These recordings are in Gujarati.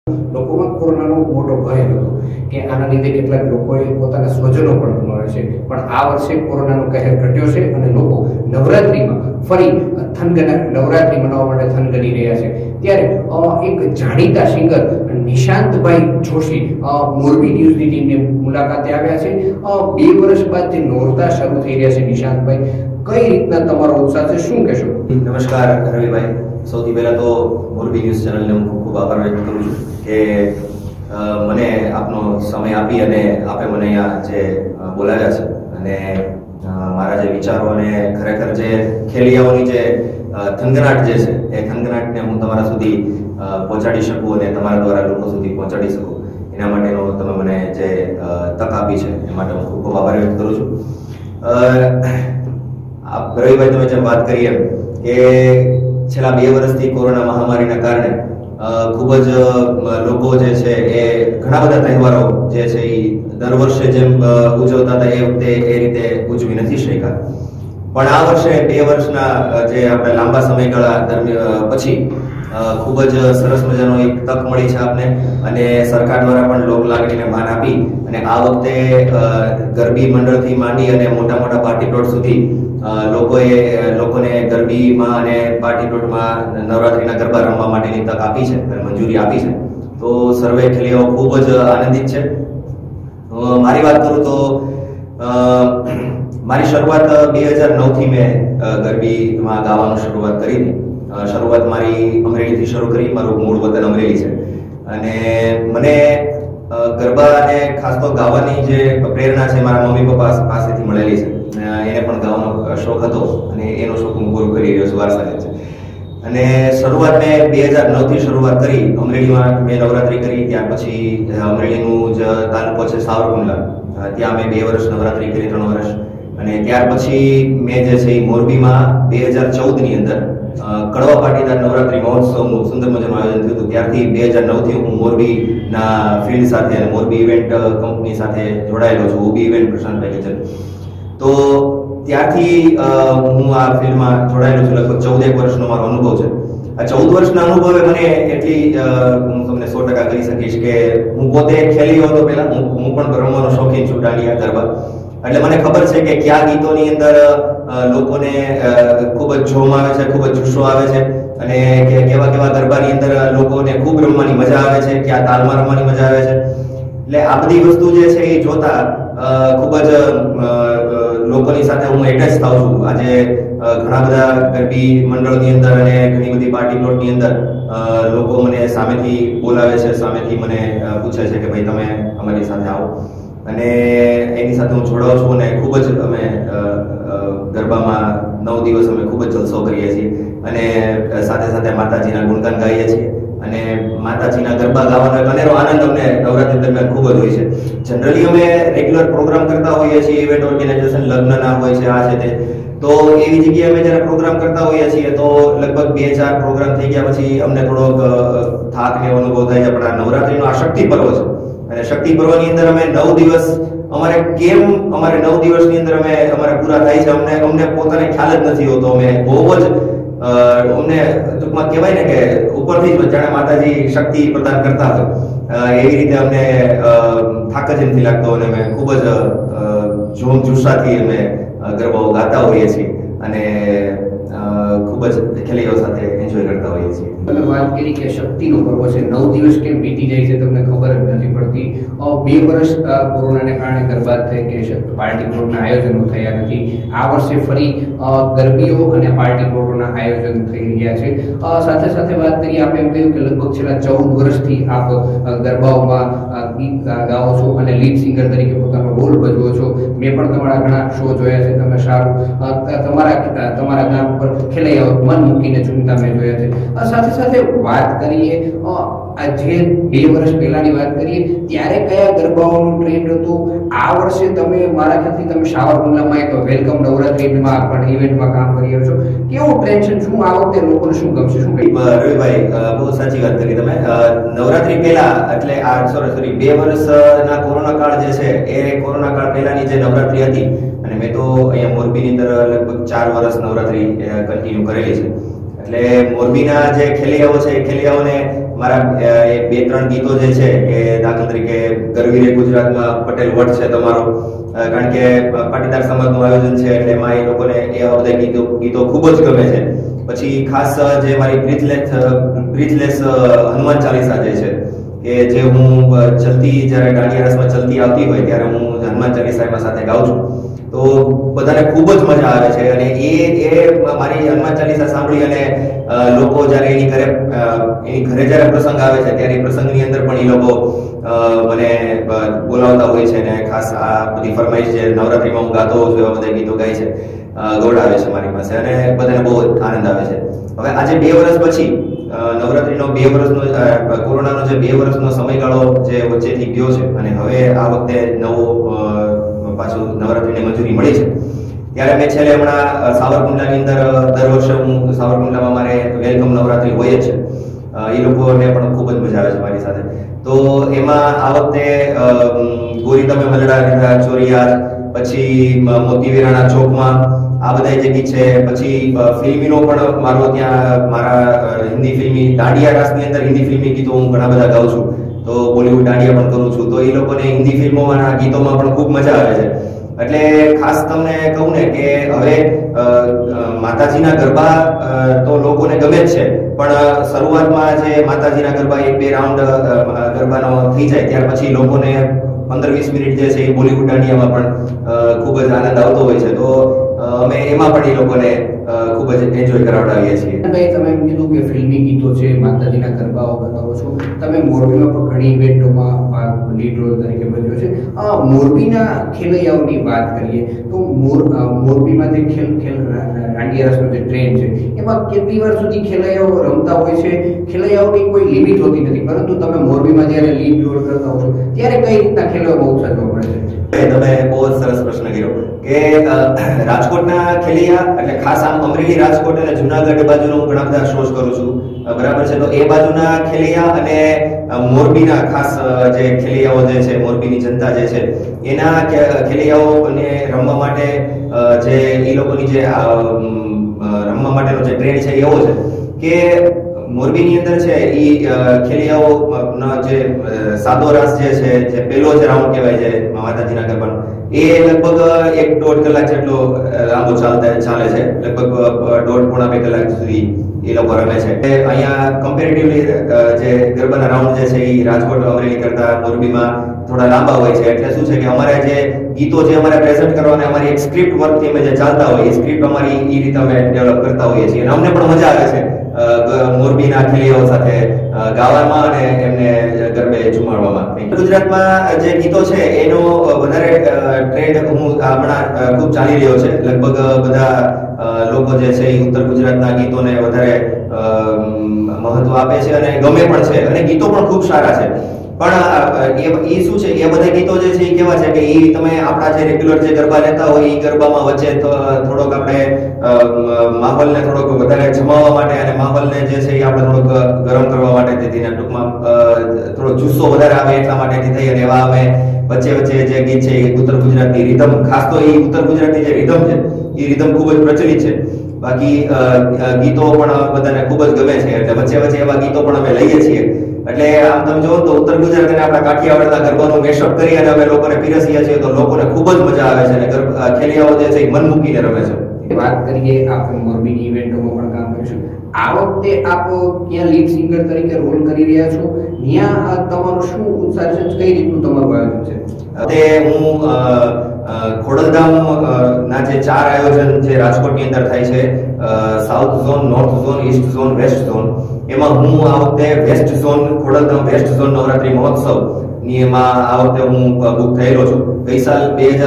લોકોમાં કોરોનાનો મોટો ભય હતો કે આના લીધે કેટલાક લોકોએ પોતાના સ્વજનો પણ ગુમાવ્યા છે, પણ આ વર્ષે કોરોનાનો કહેર ઘટ્યો છે અને લોકો નવરાત્રિમાં ફરી નવરાત્રિ મનાવવા માટે થનગની રહ્યા છે। ત્યારે એક જાણીતા સિંગર નિશાંતભાઈ જોશી મોરબી ન્યૂઝની ટીમની મુલાકાતે આવ્યા છે। 2 વર્ષ બાદ જે નોરતા શરૂ થઈ રહ્યા છે, નિશાંતભાઈ કઈ રીતના તમારો ઉત્સાહ છે, શું કહેશો? નમસ્કાર રવિભાઈ, સૌથી પહેલા તો મોરબી ન્યૂઝ ચેનલને હું ખૂબ આભાર વ્યક્ત કરું છું કે મને આપનો સમય આપી અને આપે મને અહીંયા જે બોલાવ્યા છે અને મારા જે વિચારો અને ખરેખર જે ખેલૈયાઓની જે થનગનાટ જે છે એ થનગનાટને હું તમારા સુધી પહોંચાડી શકું અને તમારા દ્વારા લોકો સુધી પહોંચાડી શકું, એના માટેનો તમે મને જે તક આપી છે એ માટે હું ખૂબ ખૂબ આભાર વ્યક્ત કરું છું। રવિભાઈ, તમે જેમ વાત કરી એમ કે છેલ્લા 2 વર્ષથી કોરોના મહામારીના કારણે ખૂબ જ લોકો જે છે એ ઘણા બધા તહેવારો જે છે એ દર વર્ષે જેમ ઉજવતા હતા એ વખતે એ રીતે ઉજવી નથી શક્યા, પણ આ વર્ષે 2 વર્ષના જે આપણે લાંબા સમયગાળા પછી ખૂબ જ સરસ મજાનો એક તક મળી છે આપને, અને સરકાર દ્વારા પણ લોક લાગણીને માન આપી અને આ વખતે ગરબી મંડળથી માંડી અને મોટા મોટા પાર્ટી પ્લોટ સુધી લોકોને ગરબીમાં અને પાર્ટી પ્લોટમાં નવરાત્રીના ગરબા રમવા માટેની તક આપી છે અને મંજૂરી આપી છે, તો સર્વે ખેલૈયાઓ ખૂબ જ આનંદિત છે। મારી વાત કરું તો મારી શરૂઆત 2009 થી મેં ગરબીમાં ગાવાનું શરૂઆત કરી હતી। શરૂઆત મારી અમરેલીથી શરૂ કરી, મારું મૂળ વતન અમરેલી છે અને મને ગરબા અને ખાસ તો ગાવાની જે પ્રેરણા છે મારા મમ્મી પપ્પા પાસેથી મળેલી છે। એને પણ ગાવાનો શોખ હતો અને એનો શોખ હું પૂરો કરી રહ્યો છું, વારસાગત છે। અને શરૂઆત મેં 2009 થી શરૂઆત કરી, અમરેલીમાં મેં નવરાત્રી કરી, ત્યાર પછી અમરેલીનું જ તાલુકો છે સાવરકુંડલા, ત્યાં મેં 2 વર્ષ નવરાત્રી કરી, 3 વર્ષ, અને ત્યાર પછી મેં જે છે મોરબીમાં 2014 ની અંદર કડવા પાટીદાર નવરાત્રી મહોત્સવનું સુંદર મજાનું આયોજન થયું હતું। ત્યારથી 2009 થી હું મોરબીના ફિલ્ડ સાથે અને મોરબી ઇવેન્ટ કંપની સાથે જોડાયેલો છું, ઓબી ઇવેન્ટ પ્રશાંત પેકેજર। તો ત્યારથી હું આ ફિલ્ડમાં જોડાયેલો છું, લગભગ 14 વર્ષનો મારો અનુભવ છે। આ 14 વર્ષના અનુભવે મને એટલી હું તમને 100% કહી શકીશ કે હું પોતે ખેલૈયો હતો, પહેલા હું પણ રમવાનો શોખીન છું, દાંડિયા ગરબા, એટલે મને ખબર છે કે કયા ગીતોની અંદર લોકોને ખૂબ જ જોમ આવે છે, ખૂબ જ જુસ્સો આવે છે, અને કેવા કેવા ગરબાની અંદર લોકોને ખૂબ રમવાની મજા આવે છે, કયા તાલમાં રમવાની મજા આવે છે। એટલે આ બધી વસ્તુ જે છે એ જોતા ખૂબ જ લોકોની સાથે હું એટેચ થાઉં છું। આજે ઘણા બધા ગરબી મંડળની અંદર અને ઘણી બધી પાર્ટી પ્લોટની અંદર લોકો મને સામેથી બોલાવે છે, સામેથી મને પૂછે છે કે ભાઈ તમે અમારી સાથે આવો, અને એની સાથે હું જોડાઉં છું અને ખૂબ જ અમે ગરબામાં 9 દિવસ અમે ખૂબ જ જલસો કરીએ છીએ અને સાથે સાથે માતાજીના ગુણગાન ગાઈએ છીએ, અને માતાજીના ગરબા ગાવાનો એક અનેરો આનંદ અમને નવરાત્રી દરમિયાન ખૂબ જ હોય છે। જનરલી અમે રેગ્યુલર પ્રોગ્રામ કરતા હોઈએ છીએ, ઇવેન્ટ ઓર્ગેનાઇઝેશન, લગ્નના હોય છે, આ છે તે, તો એવી જગ્યાએ અમે જ્યારે પ્રોગ્રામ કરતા હોઈએ છીએ તો લગભગ 2-4 પ્રોગ્રામ થઈ ગયા પછી અમને થોડોક થાક ને અનુભવ થાય છે, પણ આ નવરાત્રીનો આ શક્તિ પર્વ છે અને શક્તિ પર્વની અંદર અમે 9 દિવસ અમારે 9 દિવસની અંદર અમારે પૂરા થાય છે, અમને પોતાને ખ્યાલ જ નથી હોતો, અમે બહુ જ અમને ટૂંકમાં કહેવાય ને કે ઉપરથી જ જાણે માતાજી શક્તિ પ્રદાન કરતા હોય એવી રીતે અમને થાક જ નથી લાગતો અને અમે ખૂબ જ જોમ જુસ્સાથી અમે ગરબાઓ ગાતા હોઈએ છીએ અને ખૂબ જ ખેલૈયાઓ સાથે એન્જોય કરતા હોઈએ છીએ। તમે વાત કરી કે શક્તિનો પર્વ છે, 9 દિવસ કેમ બીતી જાય છે તમને ખબર જ નથી પડતી। 2 વર્ષ કોરોનાને કારણે ગરબા થઈ કે પાર્ટી પ્લોટના આયોજનો થયા નથી, આ વર્ષે ફરી ગરબીઓ અને પાર્ટી પ્લોટોના આયોજન થઈ રહ્યા છે। સાથે સાથે વાત કરીએ, આપણે એમ કહ્યું કે લગભગ છેલ્લા 14 વર્ષથી આપ ગરબાઓમાં ગીત ગાઓ છો અને લીડ સિંગર તરીકે પોતાનો રોલ ભજવો છો। મેં પણ તમારા ઘણા શો જોયા છે, તમે સારું તમારા ગામ પર ખેલૈયાઓ મન મૂકીને ઝૂમતા મેં જોયા છે। સાથે સાથે વાત કરીએ જે 2 વર્ષ પહેલાની વાત કરીએ ત્યારે કયા ગરબાઓનું ટ્રેન્ડ હતું, આ વર્ષે તમે મારા ખ્યાલથી તમે સાવરકુંડલામાં એક વેલકમ નવરાત્રીમાં પણ ઇવેન્ટમાં કામ કરી રહ્યો છો, કેવું ટ્રેન્ડ છે, શું આ વખતે લોકોને શું ગમશે, શું? રવિભાઈ, બહુ સાચી વાત કરી તમે। નવરાત્રી પહેલા એટલે આ સોરી 2 વર્ષના કોરોના કાળ જે છે એ કોરોના કાળ પહેલાની જે નવરાત્રી હતી, અને મેં તો અહીંયા મોરબીની અંદર લગભગ 4 વર્ષ નવરાત્રી કન્ટિન્યુ કરેલી છે, એટલે મોરબીના જે ખેલૈયાઓ છે એ ખેલૈયાઓને મારા એ 2-3 ગીતો જે છે કે દાખલા તરીકે ગરવી રે ગુજરાતમાં પટેલ વટ છે તમારો, કારણ કે પાટીદાર સમાજનું આયોજન છે એટલે એમાં એ લોકોને એવા બધા ગીતો ખૂબ જ ગમે છે. પછી ખાસ જે મારી બ્રીથલેસ હનુમાન ચાલીસા જે છે કે જે હું ચલતી જ્યારે દાંડિયા રસમાં ચલતી આવતી હોય ત્યારે હું હનુમાન ચાલીસા એમાં સાથે ગાઉં છું. તો બધાને ખૂબ જ મજા આવે છે અને એ મારી હનુમાન ચાલીસા સાંભળી અને લોકો જ્યારે એની ઘરે જ્યારે પ્રસંગ આવે છે ત્યારે એ પ્રસંગની અંદર પણ એ લોકો મને બોલાવતા હોય છે અને ખાસ આ બધી ફરમાઈશ જે નવરાત્રીમાં હું ગાતો હોઉં છું એવા બધા ગીતો ગાય છે, ગૌડાવે છે મારી પાસે અને બધાને બહુ આનંદ આવે છે. હવે આજે 2 વર્ષ પછી નવરાત્રીનો 2 વર્ષનો કોરોનાનો જે 2 વર્ષનો સમયગાળો જે વચ્ચેથી ગયો છે અને હવે આ વખતે નવો પાછું નવરાત્રીની મંજૂરી મળી છે ત્યારે મેં છેલ્લે હમણાં સાવરકુંડલાની અંદર દર વર્ષે હું સાવરકુંડલામાં મારે વેલકમ નવરાત્રી હોય છે, એ લોકોને પણ ખૂબ જ મજા આવે છે મારી સાથે. તો એમાં આ વખતે ગોરી તમે મલડા લીધા ચોરિયાર, પછી મોતી વીરાણા ચોકમાં આ બધા જે ગીત છે, પછી ફિલ્મીનો પણ મારો ત્યાં મારા હિન્દી ફિલ્મી દાંડિયા રાસની અંદર હિન્દી ફિલ્મી ગીતો હું ઘણા બધા ગાઉં છું, તો બોલિવૂડ દાંડિયા પણ કરું છું, તો એ લોકોને હિન્દી ફિલ્મોના ગીતોમાં પણ ખૂબ મજા આવે છે. એટલે ખાસ તમને કહું ને કે હવે માતાજીના ગરબા તો લોકોને ગમે જ છે, પણ શરૂઆતમાં જે માતાજીના ગરબા 1-2 રાઉન્ડ ગરબાનો થઈ જાય ત્યાર પછી લોકોને 15-20 મિનિટ જે છે એ બોલિવૂડ દાંડિયામાં પણ ખૂબ જ આનંદ આવતો હોય છે. તો અમે એમાં પણ એ લોકોને ખૂબ જ એન્જોય કરાવડાવીએ છીએ. તમે એમ કીધું કે ફિલ્મી ગીતો છે, માતાજીના ગરબાઓ ગાઓ છો, તમે મોરબીમાં પણ ઘણી ઇવેન્ટોમાં લીડ રોલ તરીકે ભજવ્યો છે. મોરબીના ખેલૈયાઓની વાત કરીએ તો મોરબીમાં જે દાંડિયા રસનો જે ટ્રેન્ડ છે એમાં કેટલી વાર સુધી ખેલૈયાઓ રમતા હોય છે? ખેલૈયાઓની કોઈ લિમિટ હોતી નથી, પરંતુ તમે મોરબીમાં જ્યારે લીડ રોલ કરતા હો છો ત્યારે કઈ રીતના ખેલૈયાઓ બહુ સજવા પડે છે? તમે બહુ સરસ પ્રશ્ન કર્યો કે રાજકોટના ખેલૈયા એટલે ખાસ આમ અમરેલી, રાજકોટ અને જુનાગઢ બાજુનો હું ઘણા બધા શોઝ કરું છું, બરાબર છે. તો એ બાજુના ખેલૈયા અને મોરબીના ખાસ જે ખેલૈયાઓ જે છે, મોરબીની જનતા જે છે એના ખેલૈયાઓને રમવા માટે જે એ લોકોની જે રમવા માટેનો જે ટ્રેન્ડ છે એવો છે કે મોરબીની અંદર છે એ ખેલૈયાઓનો જે સાદો રાસ જે છે, જે પહેલો જે રાઉન્ડ કહેવાય છે માતાજીના ગરબાનો, એ લગભગ 1-1.5 કલાક જેટલો લાંબો ચાલે છે, લગભગ 1.5-2 કલાક સુધી એ લોકો રમે છે. અહીંયા કમ્પેરેટિવલી જે ગરબાના રાઉન્ડ જે છે એ રાજકોટ, અમરેલી કરતા મોરબીમાં થોડા લાંબા હોય છે. એટલે શું છે કે અમારે જે ગીતો જે અમારે પ્રેઝન્ટ કરવાના અમારી એક સ્ક્રિપ્ટ વર્કથી અમે જે ચાલતા હોઈએ, એ સ્ક્રિપ્ટ અમારી એ રીતે અમે ડેવલપ કરતા હોઈએ છીએ અને અમને પણ મજા આવે છે મોરબીના ખેલૈયાઓ સાથે ગાવામાં અને એમને ગરબે ઝુમાડવામાં. ગુજરાતમાં જે ગીતો છે એનો વધારે ટ્રેન્ડ હમણાં ખૂબ ચાલી રહ્યો છે. લગભગ બધા લોકો જે છે એ ઉત્તર ગુજરાતના ગીતોને વધારે મહત્વ આપે છે અને ગમે પણ છે અને ગીતો પણ ખૂબ સારા છે. પણ એ શું છે, એ બધા ગીતો જે છે એ કેવા છે કે એ તમે આપણા જે રેગ્યુલર જે ગરબા લેતા હોય એ ગરબામાં વચ્ચે થોડોક આપણે માહોલને થોડોક વધારે જમાવવા માટે અને માહોલને જે છે એ આપણે થોડોક ગરમ કરવા માટે તેથી ટૂંકમાં થોડો જુસ્સો વધારે આવે એટલા માટેથી થઈ અને એવા અમે વચ્ચે જે ગીત છે એ ઉત્તર ગુજરાતની રિધમ, ખાસ તો એ ઉત્તર ગુજરાતની જે રિધમ છે એ રિધમ ખૂબ જ પ્રચલિત છે. બાકી ગીતો પણ બધાને ખૂબ જ ગમે છે એટલે વચ્ચે એવા ગીતો પણ અમે લઈએ છીએ. એટલે આમ તમે જોવો તો ઉત્તર ગુજરાત અને આપણા કાઠિયાવાડના ગરબાનું મેશઅપ કરી અને અમે લોકોને પીરસીએ છીએ તો લોકોને ખૂબ જ મજા આવે છે અને ખેલૈયાઓ જે છે એ મન મૂકીને રમે છે. વાત કરીએ આપણે મોરબીની ઇવેન્ટોમાં પણ કામ કરીશું. આ વખતે આપ ક્યાં લીડ સિંગર તરીકે રોલ કરી રહ્યા છો? ત્યાં તમારો શું ઉત્સાહ છે? કઈ રીતનું તમારું આયોજન છે? તે હું ખોડલધામ ના જે 4 આયોજન જે રાજકોટની અંદર થાય છે, south zone, north zone, east zone, west zone, એમાં હું આ વખતે west zone, Khodaldham west zone Navratri મહોત્સવ ની એમાં આ વખતે હું બુક થયેલો છું. ગઈ સાલ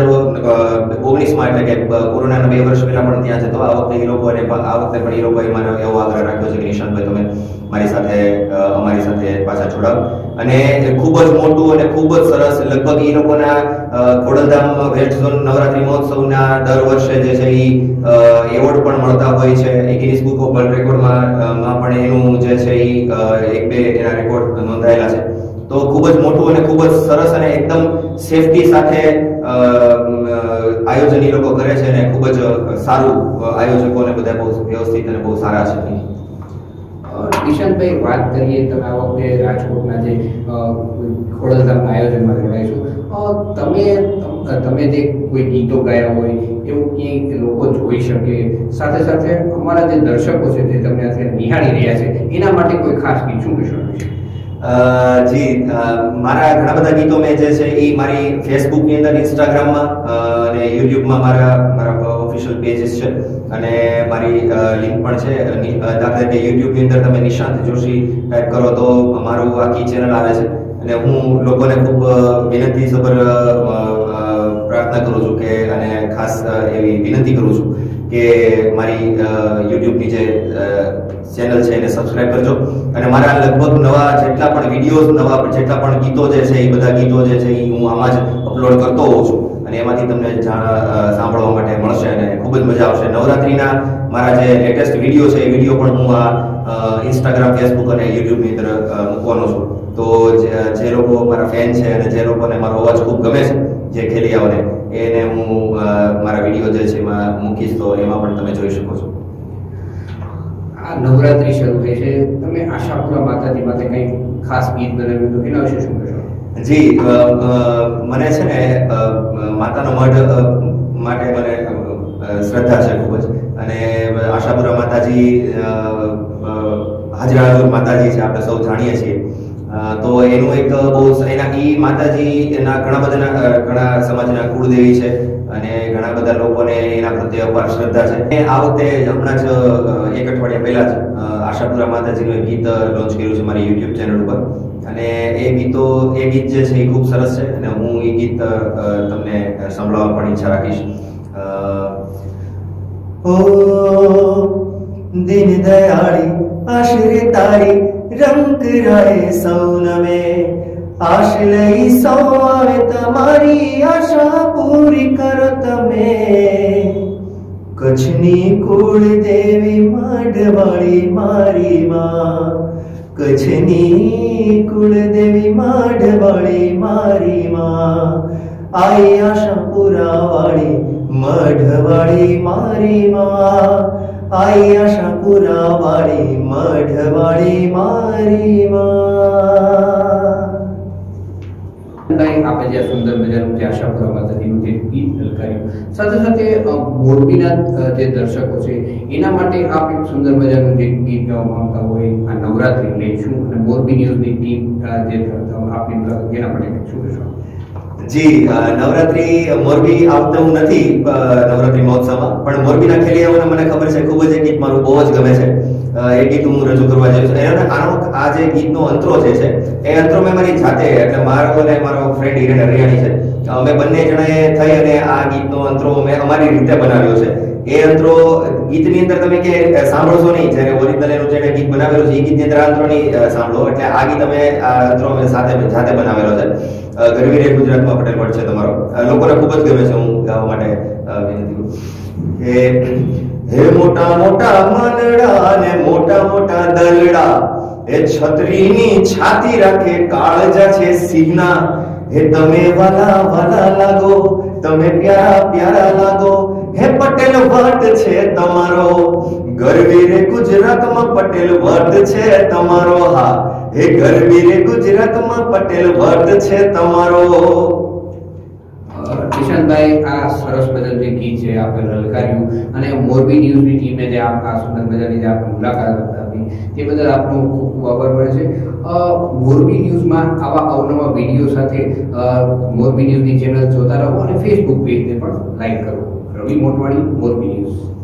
2019માં એટલે કે કોરોનાના 2 વર્ષ પહેલા પણ ત્યાં છે, તો આ વખતે એ લોકોને આ વખતે પણ એ લોકોએ મને એવો આગ્રહ રાખ્યો છે કે નિશાંતભાઈ તમે મારી સાથે અમારી સાથે પાછા જોડાવ. અને ખૂબ જ મોટું અને ખૂબ જ સરસ લગભગ એ લોકોના ખોડલધામ વેસ્ટ ઝોન નવરાત્રી મહોત્સવના દર વર્ષે જે છે એ એવોર્ડ પણ મળતા હોય છે. ગિનિસ બુક ઓફ વર્લ્ડ રેકોર્ડમાં પણ એનું જે છે એ 1-2 એના રેકોર્ડ નોંધાયેલા છે. તો ખૂબ જ મોટું અને ખૂબ જ સરસ અને એકદમ સેફટી સાથે આયોજન એ લોકો કરે છે અને ખૂબ જ સારું આયોજકો અને બધા બહુ વ્યવસ્થિત અને બહુ સારા છે. નિશાંતભાઈ, વાત કરીએ તમે આ વખતે રાજકોટના જે ખોડલધામના આયોજનમાં જોડાઈશું, તમે જે કોઈ ગીતો ગાયા હોય એવું ક્યાંય લોકો જોઈ શકે, સાથે સાથે અમારા જે દર્શકો છે જે તમને અત્યારે નિહાળી રહ્યા છે એના માટે કોઈ ખાસ ગીત શું કહેશો? જી, મારા ઘણા બધા ગીતો મેં જે છે એ મારી ફેસબુકની અંદર, ઇન્સ્ટાગ્રામમાં અને યુટ્યુબમાં મારા ઓફિશિયલ પેજીસ છે અને મારી લિંક પણ છે. દાખલા તરીકે યુટ્યુબની અંદર તમે નિશાંત જોશી ટાઈપ કરો તો મારું આખી ચેનલ આવે છે અને હું લોકોને ખૂબ વિનંતી સભર પ્રાર્થના કરું છું કે, અને ખાસ એવી વિનંતી કરું છું કે મારી યુટ્યુબની જે ચેનલ છે એને સબસ્ક્રાઇબ કરજો અને મારા લગભગ નવા જેટલા પણ વિડીયોઝ, નવા જેટલા પણ ગીતો જે છે એ બધા ગીતો જે છે એ હું આમાં જ અપલોડ કરતો હોઉં છું અને એમાંથી તમને સાંભળવા માટે મળશે અને ખૂબ જ મજા આવશે. નવરાત્રીના મારા જે લેટેસ્ટ વિડીયો છે એ વિડીયો પણ હું આ ઇન્સ્ટાગ્રામ, ફેસબુક અને યુટ્યુબની અંદર મૂકવાનો છું. તો જે લોકો મારા ફેન છે અને જે લોકોને મારો અવાજ ખૂબ ગમે છે, જે ખેલિયાઓને, એને હું મારા વિડીયો જે છે એમાં મૂકીશ, તો એમાં પણ તમે જોઈ શકો છો. આ નવરાત્રી શરૂ થઈ છે, તમે આશાપુરા માતાજી માટે કંઈ ખાસ ગીત બનાવ્યું તો એના વિશે શું કહેશો? જી, મને છે ને માતાનો મઢ માટે મને શ્રદ્ધા છે ખૂબ જ, અને આશાપુરા માતાજી હાજરા હજુર માતાજી છે, આપણે સૌ જાણીએ છીએ. તો એનું એક બહુ એના માતાજી એના ઘણા સમાજના કુળદેવી છે અને ઘણા બધા લોકોને એના પ્રત્યે અપાર શ્રદ્ધા છે. આ વખતે હમણાં જ એક અઠવાડિયા પહેલા જ આશાપુરા માતાજીનું એક ગીત લોન્ચ કર્યું છે મારી યુટ્યુબ ચેનલ ઉપર અને એ ગીત જે છે એ ખૂબ સરસ છે અને હું એ ગીત તમને સંભળાવવા પણ ઈચ્છા રાખીશ. ઓ દિન દયાળી આશરે તારી રંગ રાય સૌનમે, આશ લઈ સૌ આવે તમારી આશા પૂરી કરો તમે. કચ્છની કુળદેવી માઢવાળી મારી માં, કચ્છની કુળદેવી માઢવાળી મારી માં, આઈ આશાપુરા વાળી મઢવાળી મારી માં, આઈ આશાપુરા વાળી મઢવાળી મારી માં. આપણે જે સુંદર મજાનું જે આશાપુરા માતાજીનું જે ગીત લલકાર્યું, સાથે સાથે મોરબીના જે દર્શકો છે એના માટે આપ એક સુંદર મજાનું જે ગીત ગાવા માંગતા હોય આ નવરાત્રી લઈશું અને મોરબી ન્યૂઝની ટીમ જે આપની એના માટે શું કહેશો? જી, નવરાત્રી મોરબી આવતો નથી નવરાત્રી મહોત્સવમાં, પણ મોરબીના ખેલિયાઓને મને ખબર છે ખૂબ જ એ ગીત મારું બહુ જ ગમે છે. એ ગીત હું રજૂ કરવા જઈશ. આ જે ગીતનો અંતરો જે છે એ અંતરો મેં મારી જાતે, એટલે મારો અને મારો ફ્રેન્ડ હિરેન હરિયાણી છે, અમે બંને જણાએ થઈ અને આ ગીતનો અંતરો મેં અમારી રીતે બનાવ્યો છે. એ અંતરો ગીતની અંદર તમે કે સાંભળશો નહીં, જ્યારે ઓરિજિનલ એનું જે ગીત બનાવેલું છે એ ગીતની અંદર આ અંતરો નહીં સાંભળો. એટલે આ ગીત અમે આ અંતરો અમે જાતે બનાવેલો છે. ગરવી રે ગુજરાતમાં પટેલ વર્ડ છે તમારો, લોકોને ખૂબ જ ગમે છે. હું ગાવા માટે વિનંતી કરું. હે મોટા મોટા મનડા ને મોટા મોટા દલડા, એ છત્રીની છાતી રાખે કાળજા છે સિંહના. હે તમે વાલા વાલા લાગો, તમે પ્યારા પ્યારા લાગો, હે પટેલ વર્ડ છે તમારો, ગરવી રે ગુજરાતમાં પટેલ વર્ડ છે તમારો. હા, હે ગરવી રે ગુજરાતમાં પટેલ વર્ડ છે તમારો. કિશનભાઈ, આ સરસ મજાનું જે ગીત છે આપણે લલકાર્યું અને મોરબી ન્યૂઝની ટીમે જે આ સુંદર મજાની જે આપણે મુલાકાત આપી તે બદલ આપનો ખૂબ ખૂબ આભાર મળે છે. મોરબી ન્યૂઝમાં આવા અવનવા વિડીયો સાથે મોરબી ન્યૂઝની ચેનલ જોતા રહો અને ફેસબુક પેજને પણ લાઈક કરો. રવિ મોટવાણી, મોરબી ન્યૂઝ.